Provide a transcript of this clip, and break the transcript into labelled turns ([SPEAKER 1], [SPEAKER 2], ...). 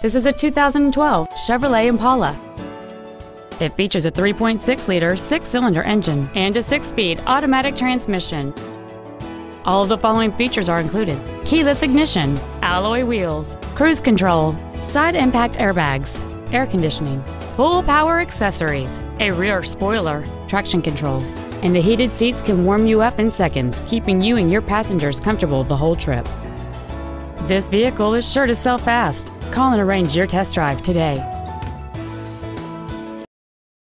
[SPEAKER 1] This is a 2012 Chevrolet Impala. It features a 3.6-liter six-cylinder engine and a 6-speed automatic transmission. All of the following features are included: keyless ignition, alloy wheels, cruise control, side impact airbags, air conditioning, full power accessories, a rear spoiler, traction control, and the heated seats can warm you up in seconds, keeping you and your passengers comfortable the whole trip. This vehicle is sure to sell fast. Call and arrange your test drive today.